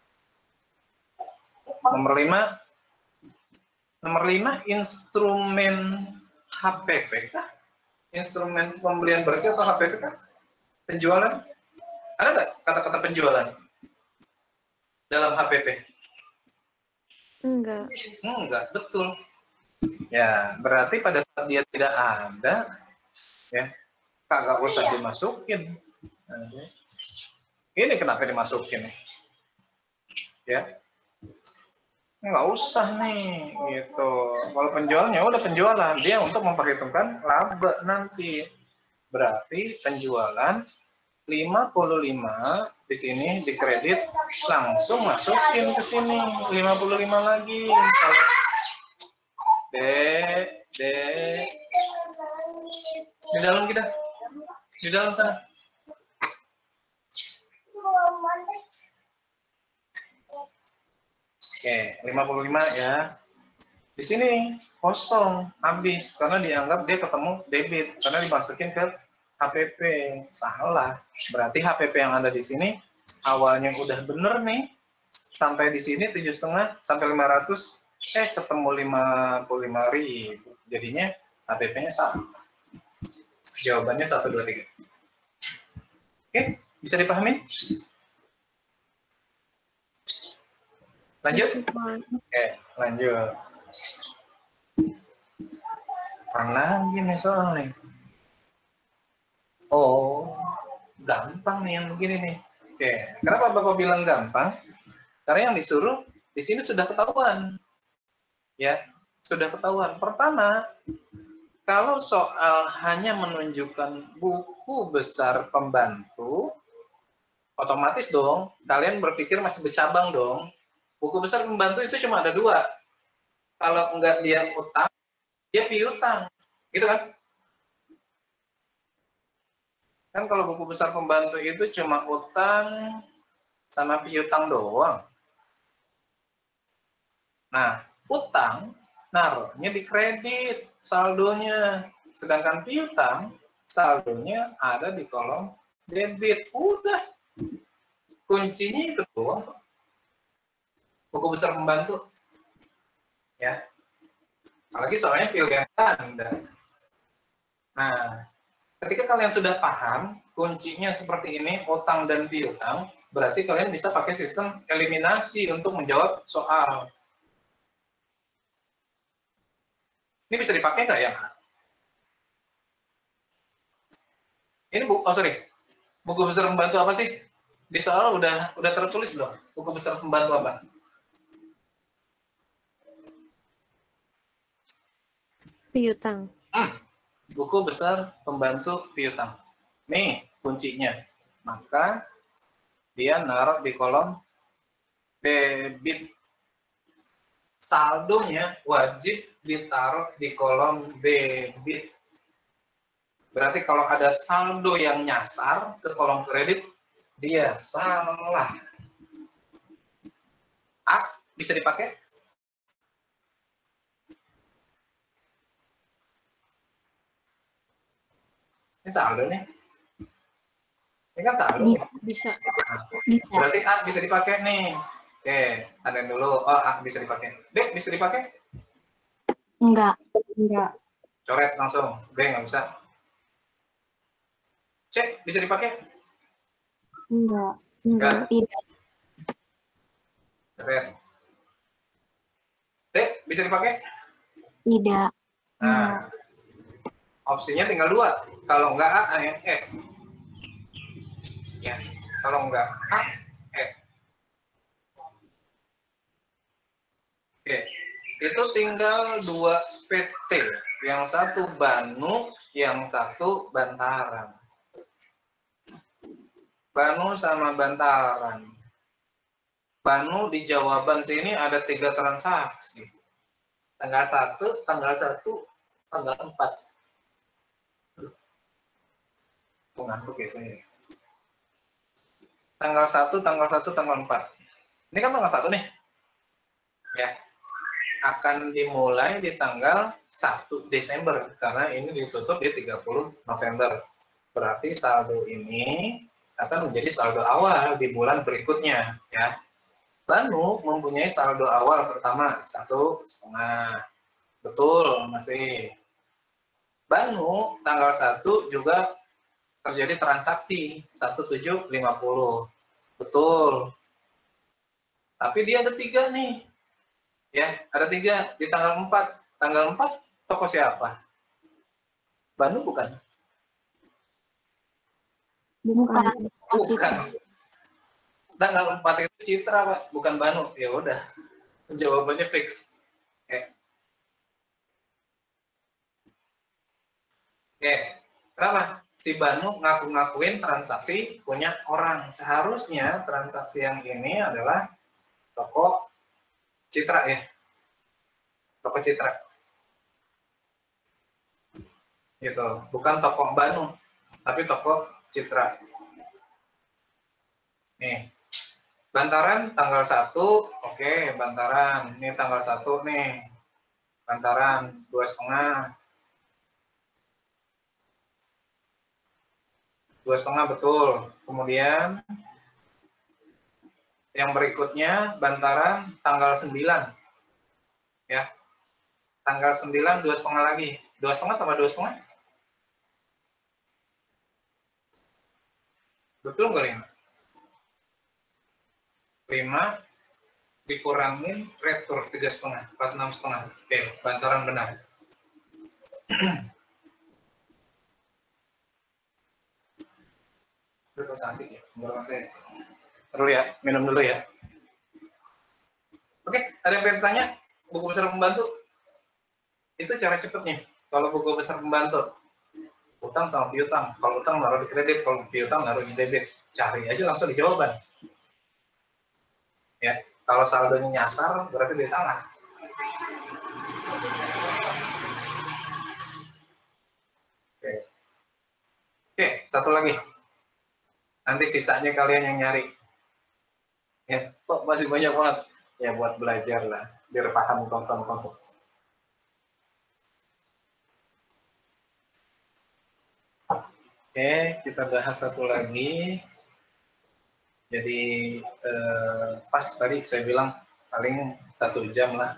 Nomor lima. Nomor lima instrumen H P P kah? Instrumen pembelian bersih atau H P P kah? Penjualan? Ada nggak kata-kata penjualan dalam H P P? Enggak. Enggak, betul. Ya, berarti pada saat dia tidak ada, ya, kagak usah dimasukin. Ini kenapa dimasukin? Ya, nggak usah nih, gitu. Kalau penjualnya udah penjualan, dia untuk memperhitungkan laba nanti. Berarti penjualan lima puluh lima di sini dikredit langsung masukin ke sini lima puluh lima lagi. D, D, di dalam kita, di dalam sana. Oke, lima puluh lima ya. Di sini kosong, habis karena dianggap dia ketemu debit karena dimasukin ke H P P. Salah. Berarti H P P yang ada di sini awalnya udah bener nih. Sampai di sini tujuh setengah sampai lima ratus, eh ketemu lima puluh lima ribu. Jadinya H P P-nya salah. Jawabannya satu, dua, tiga. Oke, bisa dipahami? Lanjut? Oke, lanjut. Mana lagi nih soal nih? Oh, gampang nih yang begini nih. Oke, kenapa Bapak bilang gampang? Karena yang disuruh di sini sudah ketahuan. Ya, sudah ketahuan. Pertama, kalau soal hanya menunjukkan buku besar pembantu, otomatis dong, kalian berpikir masih bercabang dong. Buku besar pembantu itu cuma ada dua. Kalau enggak dia utang, dia piutang. Gitu kan? Kan kalau buku besar pembantu itu cuma utang sama piutang doang. Nah, utang naruhnya di kredit saldonya. Sedangkan piutang saldonya ada di kolom debit. Udah. Kuncinya itu doang. Buku besar pembantu. Ya. Apalagi soalnya pilihan Anda. Nah, ketika kalian sudah paham kuncinya seperti ini, utang dan piutang, berarti kalian bisa pakai sistem eliminasi untuk menjawab soal. Ini bisa dipakai nggak ya? Ini buku, oh sorry, buku besar pembantu apa sih? Di soal udah udah tertulis belum? Buku besar pembantu apa? Piutang. Hmm, buku besar pembantu piutang. Nih kuncinya. Maka dia naruh di kolom debit. Saldonya wajib ditaruh di kolom debit. Berarti kalau ada saldo yang nyasar ke kolom kredit, dia salah. A, bisa dipakai? Ini saldo nih. Ini kan saldo. Bisa. Bisa. Nah, Bisa. berarti A bisa dipakai nih. Oke, tandain dulu. Oh, A bisa dipakai. B bisa dipakai? Enggak. Enggak. Coret langsung. B nggak bisa. C bisa dipakai? Enggak. Enggak. Tidak. Coret. D bisa dipakai? Tidak. Nah, opsinya tinggal dua. Kalau enggak A, ya, E. Ya, kalau enggak A, E. Oke, itu tinggal dua P T. Yang satu Banu, yang satu Bantaran. Banu sama Bantaran. Banu di jawaban sini ada tiga transaksi. Tanggal satu, tanggal satu, tanggal empat. Ngantuk ya saya. Tanggal satu, tanggal satu, tanggal empat. Ini kan tanggal satu nih. Ya. Akan dimulai di tanggal satu Desember karena ini ditutup di tiga puluh November. Berarti saldo ini akan menjadi saldo awal di bulan berikutnya, ya. Banu mempunyai saldo awal pertama satu setengah, betul masih. Banu tanggal satu juga terjadi transaksi satu tujuh lima puluh, betul. Tapi dia ada tiga nih. Ya, ada tiga di tanggal empat. Tanggal empat, toko siapa? Banu bukan? Bukan. Bukan. Tanggal empat itu Citra, Pak, bukan Banu. Ya udah. Jawabannya fix. Oke. Oke. Kenapa? Si Banu ngaku-ngakuin transaksi punya orang. Seharusnya transaksi yang ini adalah toko Citra ya, toko Citra, gitu. Bukan toko Banu, tapi toko Citra. Nih, Bantaran tanggal satu, oke, Bantaran. Ini tanggal satu nih, Bantaran dua setengah, dua setengah betul. Kemudian yang berikutnya Bantaran tanggal sembilan. Ya, tanggal sembilan dua setengah lagi, dua setengah tambah dua setengah, betul nggak lima? Lima dikurangin retur tiga setengah, empat enam setengah. Oke, Bantaran benar. Betul cantik ya, menurut saya. Dulu ya, minum dulu ya. Oke, ada yang pengen tanya? Buku besar pembantu? Itu cara cepetnya. Kalau buku besar pembantu, utang sama piutang. Kalau utang naruh di kredit, kalau piutang naruh di debit. Cari aja langsung di jawaban. Ya, kalau saldonya nyasar, berarti dia salah. Oke, Oke satu lagi. Nanti sisanya kalian yang nyari. Ya, kok masih banyak banget. Ya, buat belajar lah, biar paham konsep-konsep. Oke, kita bahas satu lagi. Jadi eh, pas tadi saya bilang paling satu jam lah.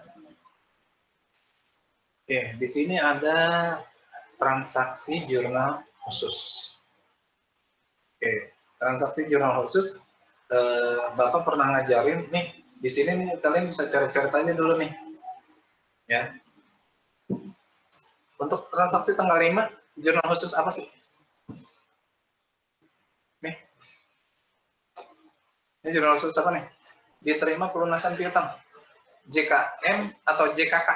Oke, di sini ada transaksi jurnal khusus. Oke, transaksi jurnal khusus. Eh, Bapak pernah ngajarin nih. Di sini nih kalian bisa cari-cari aja dulu nih. Ya. Untuk transaksi tanggal lima, jurnal khusus apa sih? Nih. Ini jurnal khusus apa nih? Diterima pelunasan piutang. J K M atau J K K?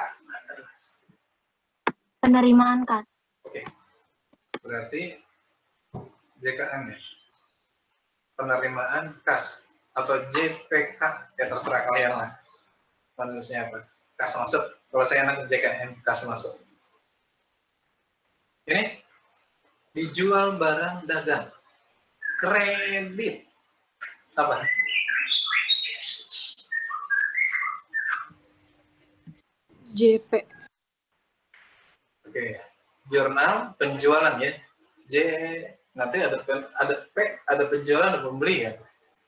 Penerimaan kas. Oke. Berarti J K M ya. Penerimaan kas atau J P K, ya terserah kalian lah. Penulisnya apa? Kas masuk. Kalau saya nanti J K M, kas masuk. Ini dijual barang dagang. Kredit. Apa? J P. Oke. Jurnal penjualan ya. J Nanti ada ada P, ada penjual, ada pembeli ya.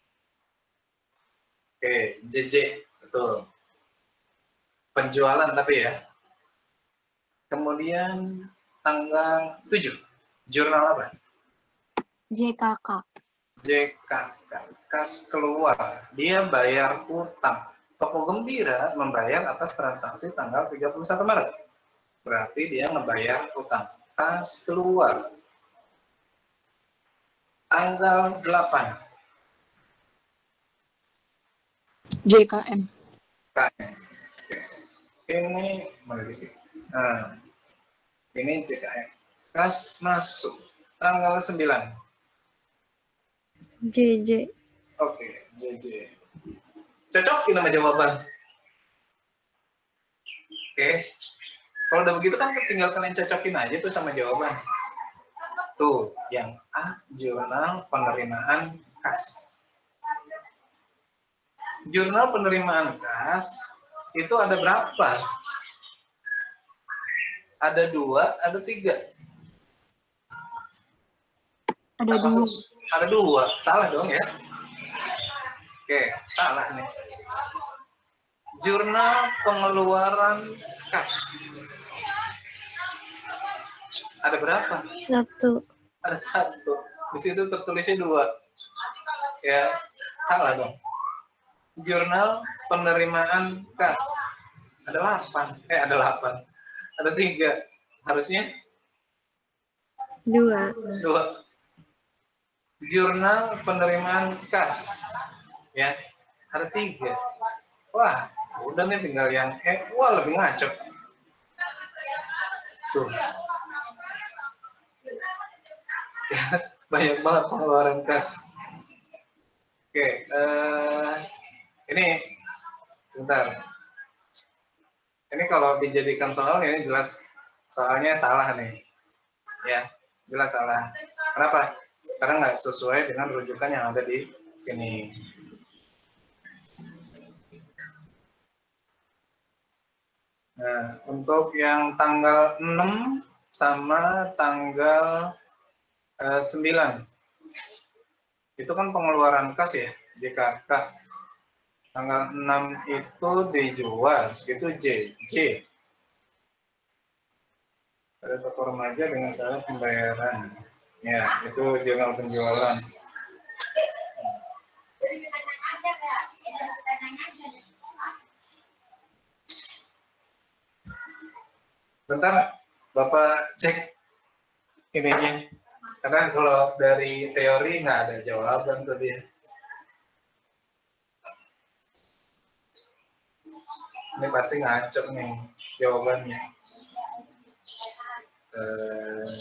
Oke, J J, betul. Penjualan tapi ya. Kemudian tanggal tujuh, jurnal apa? J K K. J K K, kas keluar. Dia bayar utang. Toko Gembira membayar atas transaksi tanggal tiga puluh satu Maret. Berarti dia ngebayar utang. Kas keluar. Tanggal delapan. J K M. K M. Ini mana di sini? Nah, ini J K M. Kas masuk tanggal sembilan. J J. Oke, J J. Cocokin nama jawaban. Oke. Kalau udah begitu kan tinggal kalian cocokin aja tuh sama jawaban. Tuh, yang A, jurnal penerimaan kas. Jurnal penerimaan kas itu ada berapa? Ada dua, ada tiga. Ada dua. Ada dua, salah dong ya. Oke, salah nih. Jurnal pengeluaran kas. Ada berapa? Satu. Ada satu. Di situ tertulisnya dua. Ya, salah dong. Jurnal penerimaan kas. Ada delapan. Eh, ada delapan. Ada tiga. Harusnya Dua. dua. Jurnal penerimaan kas. Ya, ada tiga. Wah, udah nih tinggal yang eh, wah lebih ngaco. Tuh. Banyak banget pengeluaran kas. Oke, eh, ini sebentar. Ini kalau dijadikan soal ini jelas soalnya salah nih. Ya, jelas salah. Kenapa? Karena nggak sesuai dengan rujukan yang ada di sini. Nah, untuk yang tanggal enam sama tanggal eh, sembilan. Itu kan pengeluaran kas ya, J K K. Tanggal enam itu dijual, itu J. J. Ada toko remaja dengan syarat pembayaran. Ya, itu jurnal penjualan. Bentar, Bapak cek ininya. Karena kalau dari teori nggak ada jawaban tuh dia. Ini pasti ngaco nih jawabannya. Eh,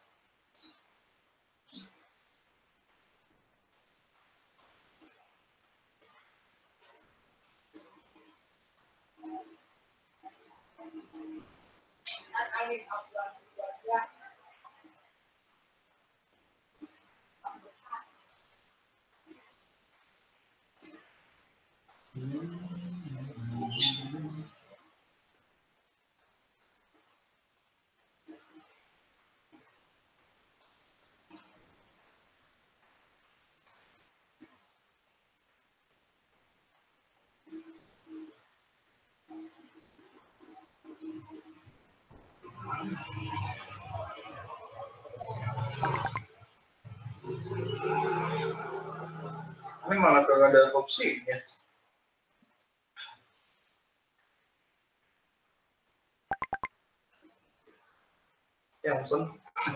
Ini malah kalau ada opsi ya. Ya ampun.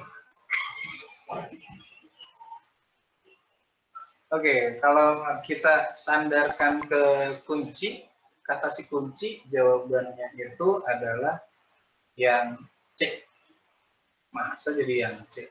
Oke, kalau kita standarkan ke kunci, kata si kunci jawabannya itu adalah yang C. Masa jadi yang C?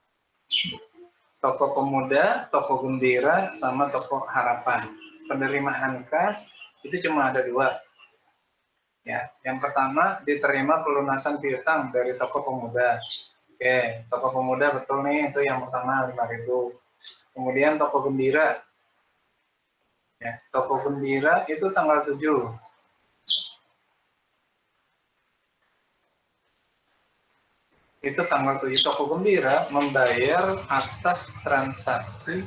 Toko Pemuda, Toko Gembira, sama Toko Harapan. Penerimaan kas itu cuma ada dua. Ya, yang pertama diterima pelunasan piutang dari Toko Pemuda. Oke, Toko Pemuda betul nih, itu yang pertama lima ribu. Kemudian Toko Gembira. Ya, Toko Gembira itu tanggal tujuh. itu tanggal tujuh. Toko Gembira membayar atas transaksi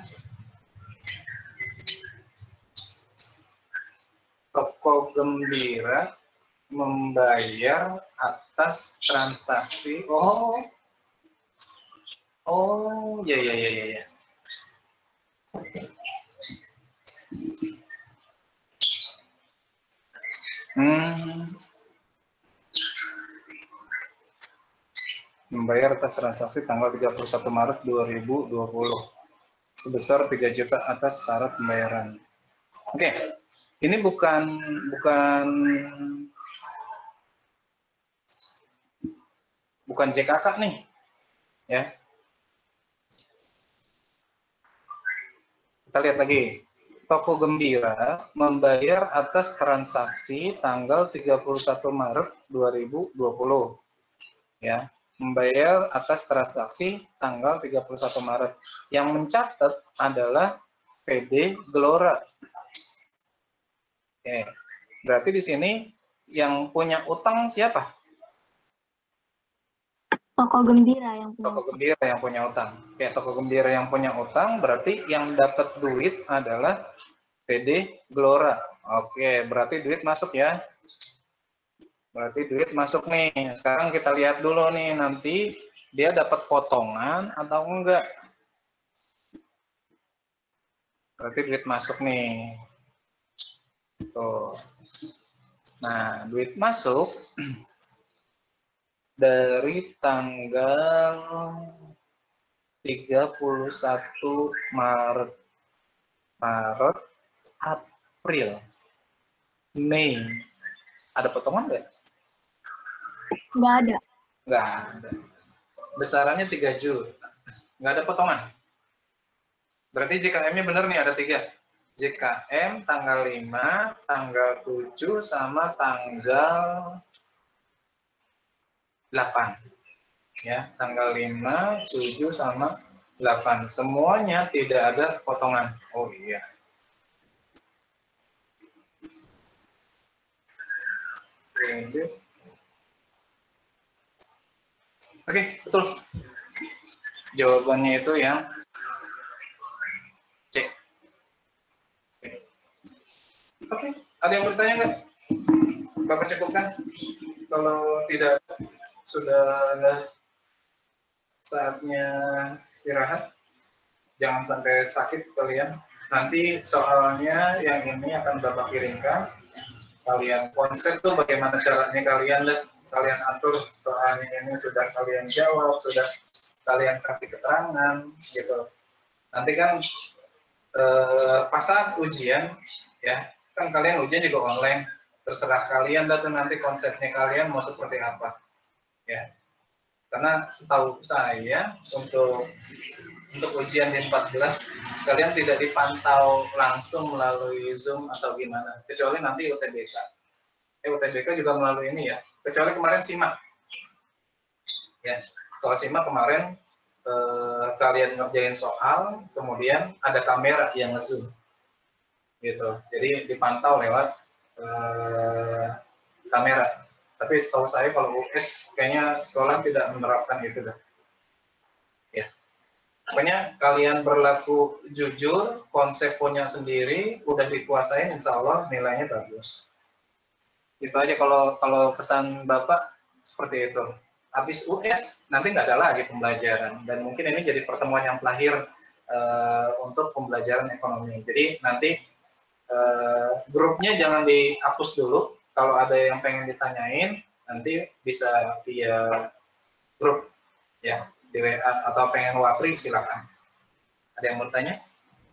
Toko Gembira membayar atas transaksi. Oh, oh, ya ya ya ya. ya. Hmm. Membayar atas transaksi tanggal tiga puluh satu Maret dua ribu dua puluh sebesar tiga juta atas syarat pembayaran. Oke. Okay. Ini bukan bukan bukan J K K nih. Ya. Kita lihat lagi. Toko Gembira membayar atas transaksi tanggal tiga puluh satu Maret dua ribu dua puluh. Ya, membayar atas transaksi tanggal tiga puluh satu Maret. Yang mencatat adalah P D Gelora. Oke. Berarti di sini yang punya utang siapa? Toko Gembira yang punya. Toko Gembira yang punya utang. Oke, Toko Gembira yang punya utang berarti yang dapat duit adalah P D Gelora. Oke, berarti duit masuk ya. Berarti duit masuk nih. Sekarang kita lihat dulu nih, nanti dia dapat potongan atau enggak. Berarti duit masuk nih. Tuh. Nah, duit masuk dari tanggal tiga puluh satu Maret, Maret, April, Mei. Ada potongan nggak? Nggak ada. Nggak ada. Besarannya tiga juta. Nggak ada potongan. Berarti J K M-nya benar nih, ada tiga. J K M tanggal lima, tanggal tujuh, sama tanggal delapan. Ya, tanggal lima, tujuh, sama delapan. Semuanya tidak ada potongan. Oh iya. Oke, Oke, betul. Jawabannya itu yang C. Oke, ada yang bertanya nggak? Bapak cukupkan? Kalau tidak, sudah saatnya istirahat. Jangan sampai sakit kalian. Nanti soalnya yang ini akan Bapak kirimkan. Kalian konsep tuh bagaimana caranya kalian lihat, kalian atur soalnya ini sudah kalian jawab, sudah kalian kasih keterangan gitu. Nanti kan eh, pas saat ujian ya, kan kalian ujian juga online, terserah kalian dan nanti konsepnya kalian mau seperti apa ya. Karena setahu saya untuk untuk ujian di empat belas kalian tidak dipantau langsung melalui Zoom atau gimana, kecuali nanti U T B K. Eh U T B K juga melalui ini ya, kecuali kemarin SIMAK. Ya, kalau SIMAK kemarin eh, kalian ngerjain soal, kemudian ada kamera yang nge-zoom. Gitu. Jadi dipantau lewat eh, kamera. Tapi setahu saya kalau U S kayaknya sekolah tidak menerapkan itu dah. Ya. Pokoknya kalian berlaku jujur, konsep punya sendiri, udah dikuasain, insya Allah nilainya bagus. Itu aja kalau kalau pesan Bapak seperti itu. Habis U S nanti nggak ada lagi pembelajaran, dan mungkin ini jadi pertemuan yang terakhir uh, untuk pembelajaran ekonomi. Jadi nanti uh, grupnya jangan dihapus dulu. Kalau ada yang pengen ditanyain, nanti bisa via grup ya. Di W A atau pengen wapri silakan. Ada yang mau tanya?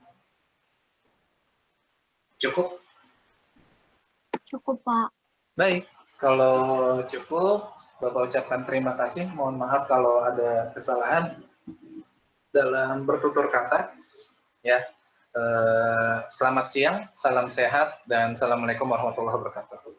Cukup? Cukup, Pak. Baik, kalau cukup, Bapak ucapkan terima kasih. Mohon maaf kalau ada kesalahan dalam bertutur kata. Ya, eh, selamat siang, salam sehat, dan assalamualaikum warahmatullahi wabarakatuh.